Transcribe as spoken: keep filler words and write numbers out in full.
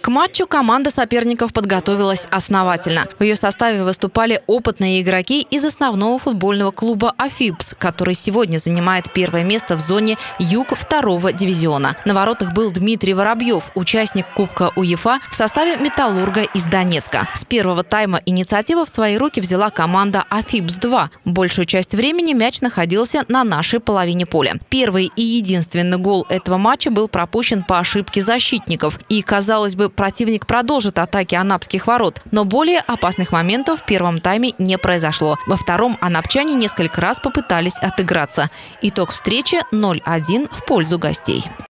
К матчу команда соперников подготовилась основательно. В ее составе выступали опытные игроки из основного футбольного клуба «Афипс», который сегодня занимает первое место в зоне юг второго дивизиона. На воротах был Дмитрий Воробьев, участник Кубка УЕФА в составе «Металлурга» из Донецка. С первого тайма инициативу в свои руки взяла команда «Афипс-два». Большую часть времени мяч находился на нашей половине поля. Первый и единственный гол этого матча был пропущен по ошибке защитников. И, казалось бы, противник продолжит атаки анапских ворот. Но более опасных моментов в первом тайме не произошло. Во втором анапчане несколько раз попытались отыграться. Итог встречи ноль один в пользу гостей.